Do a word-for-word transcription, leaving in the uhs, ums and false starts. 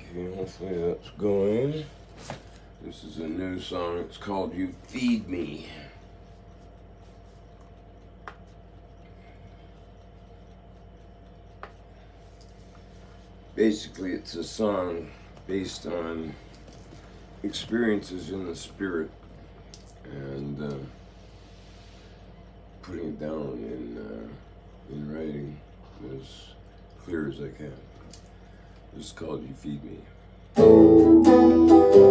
Okay, hopefully that's going. This is a new song. It's called You Feed Me. Basically, it's a song based on experiences in the spirit and uh, putting it down in, uh, in writing as clear as I can. This is called You Feed Me.